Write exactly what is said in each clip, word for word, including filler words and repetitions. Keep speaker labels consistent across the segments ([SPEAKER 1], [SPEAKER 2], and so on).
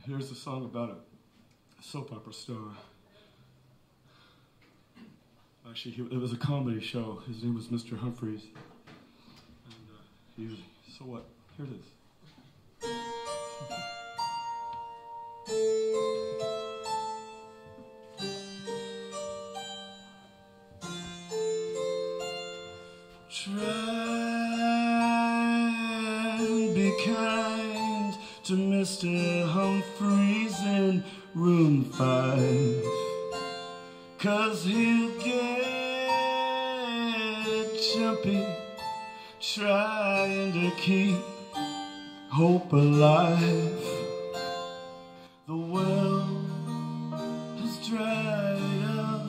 [SPEAKER 1] Here's a song about a soap opera star. Actually, he, it was a comedy show. His name was Mister Humphreys. And uh, he was, so what? Here it is. Try and be kind to Mister Humphreys in room five, 'cause he'll get jumpy trying to keep hope alive. The well has dried up,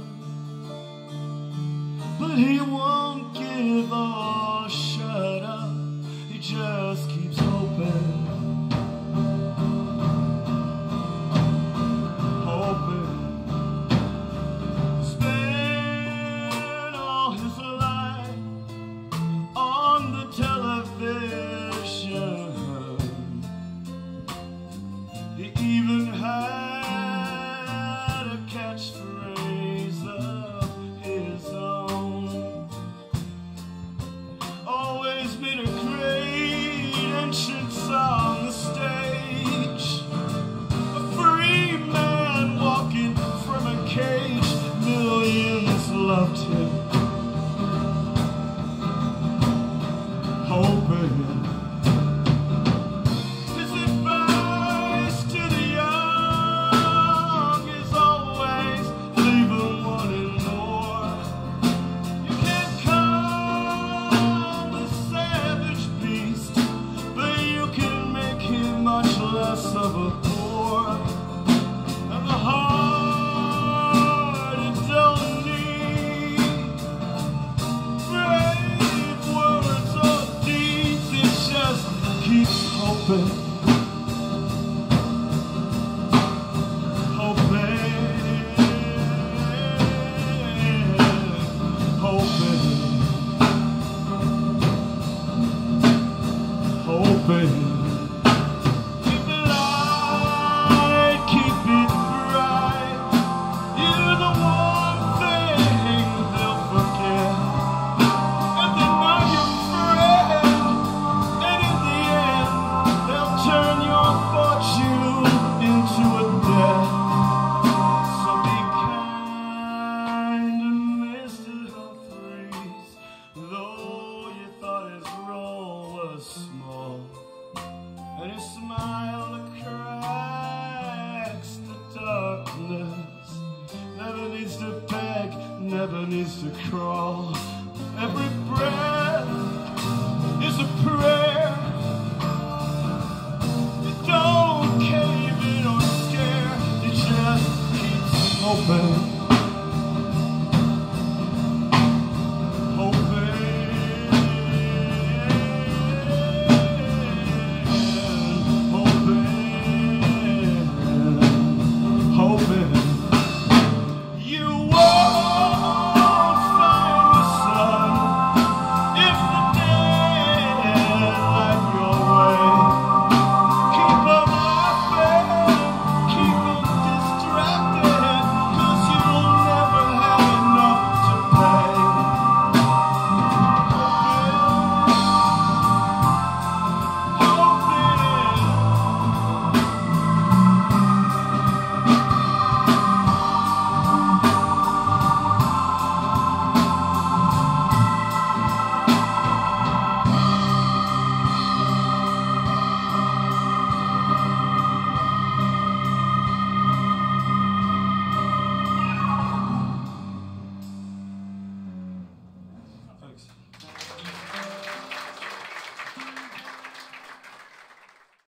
[SPEAKER 1] but he won't give or shut up. He just keeps hoping, hoping. Spend all his life on the television. He even had a catchphrase of his own. Always made a great entrance on the stage, a free man walking from a cage. Millions loved him, hoping. His advice to the young is always leave them wanting more. You can't calm a savage beast, but you can make him much less of a bore. And the heart, it don't need brave words or deeds. It just keeps hoping, hoping, hoping, hoping. Keep it light, keep it bright. You're the one thing they'll forget, and they're not your friend. And in the end, they'll turn your fortune into a debt. So be kind to Mister Humphreys, though you thought his role was small. And his smile that cracks the darkness never needs to beg, never needs to crawl.